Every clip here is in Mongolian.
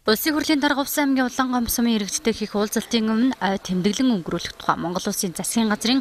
Улсын хурлын дарга Увсан аймгийн Улаангомс сумын иргэдтэй хийх уулзалтын өмнө тэмдэглэн өнгөрүүлэх тухай Монгол Улсын засгийн газрын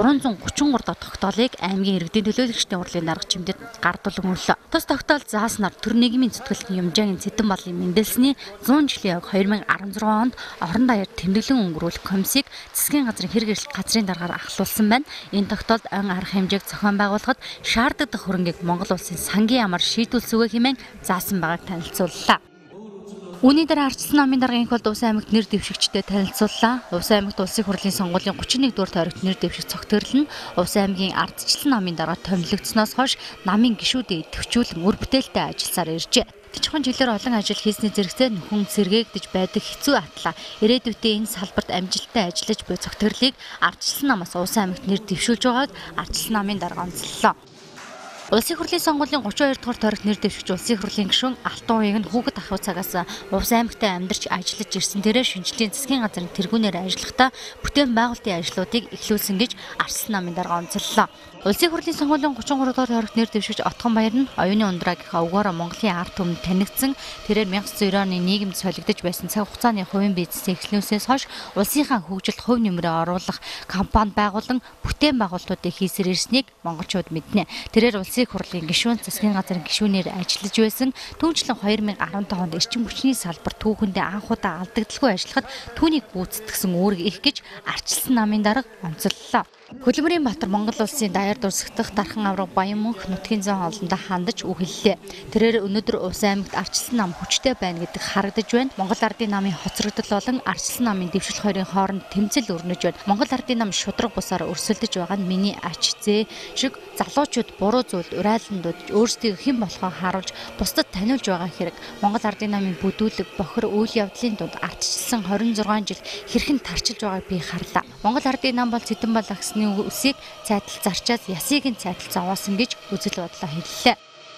333 дахь тогтоолыг аймгийн иргэдийн төлөөлөгчдийн хурлын дарга чимдэд гардуулан өрлөө. Тус тогтоол зааснаар төр нийгмийн зүтгэлтийн Юмжаагийн Цэдэн балын мэндэлсний 100 жилийн 2016 онд орон даяар тэмдэглэн өнгөрүүлэх комиссийг засгийн газрын хэрэг эрхлэх газрын даргаар ахлуулсан байна. Энэ тогтоолд ан арга хэмжээг зохион байгуулахад шаарддаг хөрөнгийг Монгол Улсын сангийн ямар шийдвүүлсэвэ хэмээн заасан байгааг танилцууллаа. Үүний дараа ардчилсан намын даргын хувьд Увсан аймагт нэр дэвшигчдэд танилцууллаа. Увсан аймагт улсын хурлын сонгуулийн 31-р тойрогт нэр дэвших цогтөрлөн Увсан аймгийн ардчилсан намын дарга томилогдсноос хойш намын гишүүдэд идэвхжүүлэн үр бүтээлтэй ажилласаар иржээ. Тэжхон жилээр олон ажил хийсний зэрэгцээ нөхөн сэргээгдэж байдаг хэцүү атлаа. Ирээдүйдээ энэ салбарт амжилттай ажиллаж буй цогтөрлийг ардчилсан намаас Увсан аймагт нэр дэвшүүлж байгааг ардчилсан намын дарга онцлолоо. Улсын хурлын сонгуулийн 32 дугаар тойрогт нэр дэвшигч улсын хурлын гишүүн Алтан уяг нь хүүхэд ахуй цагаас Увсан аймагтаа амьдарч ажиллаж ирсэн тэрээр шинжлэлийн засгийн газрын тэргүүнээр ажиллахдаа бүтээн байгуулалтын ажлуудыг эхлүүлсэн гэж ардчилсан намын дарга онцлолоо. Улсын хурлын сонгуулийн 33 дугаар тойрогт нэр дэвшигч Отгон баяр нь оюуны ундраагийнхаа өгөөрөө Монголын ард түмэнд танигдсан тэрээр 1990 оны нийгэмд солигдож байсан цаг хугацааны хувийн бизнесийн эхлүүлснээс хойш улсынхаа хөгжилд хувь нэмрээ оруулах кампани байгуулан бүтээн байгуулалтуудыг хийсээр ирснийг монголчууд мэднэ. Тэрээр улсын хурлын гишүүн засгийн газрын гишүүнээр ажиллаж байсан түүнчлэн 2015 онд эрчим хүчний салбар түүхэндээ анх удаа алдагдaltaгүй ажиллахад түүнийг гүйцэтгэсэн үүрэг их гэж ардчилсан намын дарга онцоллоо. Хөдөлмөрийн Баатар Монгол Улсын даяар дурсагдах Дархан авраг Баян-Мөнх нутгийн зам хоолндоо хандаж үхэллээ. Тэрээр өнөөдөр Увсан аймагт ардчилсан нам хүчтэй байна гэдэг харагдаж байна. Монгол Ардын намын хоцрогдол болон ардчилсан намын дэвшил хоёрын хооронд тэмцэл өрнөж байна. Монгол Ардын нам шудраг бусаар өрсөлдөж байгаа нь миний ач зээ шиг залуучууд буруу зүйлд урайландууд өөрсдийг хэн болохоо харуулж бусдад таниулж байгаа хэрэг. Монгол Ардын намын бүдүүлэг бохир үйл явдлын дунд ардчилсан 26 жил хэрхэн тарчилж байгааг би харлаа. Монгол Ардын нам бол Цэдэн бал агсны үсийг цайтал зарчаад ясыг нь цайтал зовоосон гэж үзэл бодлоо хэллээ.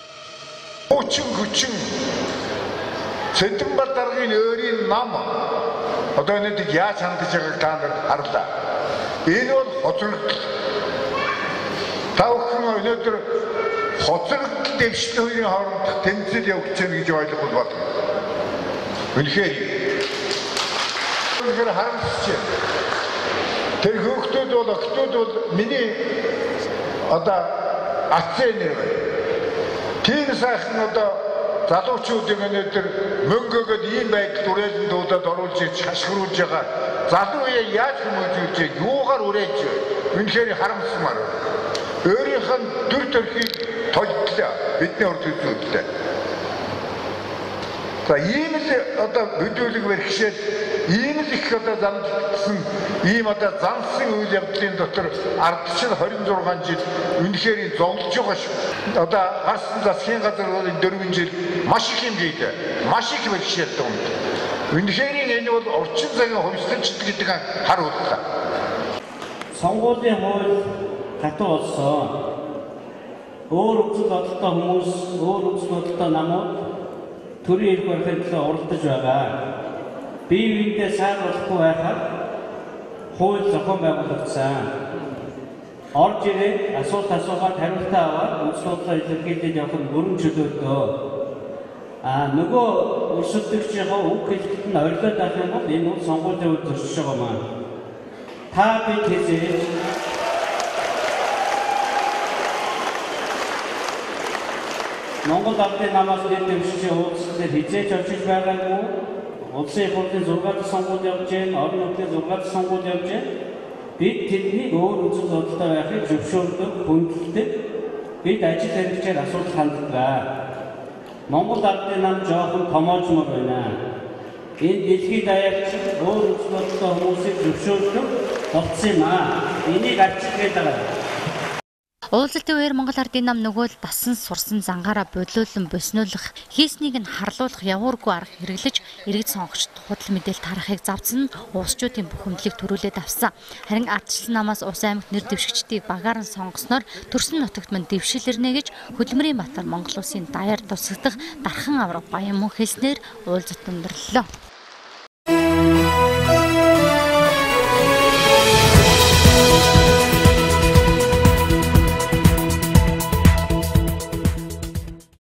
Хүчин Цэдэн бал даргын өөрийн нам одоо нэг яаж хандж байгааг та нар харлаа. Энэ бол хоцрогдол. Та бүхэн өнөөдөр хоцрогдол дэвшил хоёрын хооронд тэмцэл явж байна гэж ойлгох болно. Үнэхээр харамсч байна. Тэр хүүхдүүд бол охтууд бол миний одоо ацээ нэр байна. Тийм сайхан одоо залуучуудын өнөөдөр мөнгөөгд ийм байдалд үрээлэн дуудаад оруулж хашгируулж байгаа залуу яа яаж хүмүүжүүлж юугаар үрээж үнэхээр харамсмаар байна. Өөрийнх нь төр төрхийг толдлоо бидний урд үзүүллээ. За ийм л одоо бүдүүлэг бэрхшээл ийм л их одоо замдсан ийм одоо зансан үйл явдлын дотор ардчил 26 жил үнэхээр зовлож байгаа шүү. Одоо гарсан засгийн газар 4 жил маш их хэмжээтэй маш их бэрхшээлтэй юм. Үнэхээр энэ бол орчин цагийн хувьсгалчд гэдэг харууллаа. Сонгуулийн хууль хатуу болсон. Өөр үзэл бодолтой хүмүүс, өөр үзэл бодолтой намууд төрийн эрх барихын төлөө уралдаж байгаа. Бие биендээ сайруулахгүй байхад хууль зохион байгуулагдсан. Орж ирээд асуулт асуугаад хариултаа аваад үзлүүдлээ илэрхийлээд явах нь бүрэн чөлөөтэй. Нөгөө өрсөлдөгчийнхөө үг хэлэхэд нь орилоод авах юм бол энэ бол сонгуулийн үед зөрчиж байгаа маань. Та бид хэзээ Монгол Ардын намаас нэр дэвшигчийн уулзалтаар хизээж очиж байгаагүй. Улсын хурлын 6 дахь сонгуульд явж байна, орон нутгийн 6 дахь сонгуульд явж байна. Бид тэднийг өөр үзэл бодолтой байхыг зөвшөөрдөг, хүндэлдэг. Бид ажил хэрэгжээр асуудал ханддаг. Монгол Ардын нам жоохон томоочмор байна. Энэ дэлхийд даяарч өөр үзэл бодолтой хүмүүсийг зөвшөөрдөг болцсон юм аа. Энийг арчилгээд байгаа. Уулзалтын үеэр Монгол Ардын нам нөгөө л дасан сурсан зангаараа бодлуулан боснуулах, хийснийг нь харлуулах явуургүй арга хэрэглэж иргэд сонгогчд худал мэдээлэл тарахыг завцсан уусчуудын бухимдлыг төрүүлээд авсан. Харин ардчилсан намаас Увсан аймагт нэр дэвшигчдийг багаар нь сонгосноор төрсөн нутагт мань дэвшил ирнэ гэж Хөдөлмөрийн Баатар Монгол Улсын даяар дурсагдах Дархан авраг Баян-Мөнх хэлснээр уулзалт өндөрлөө.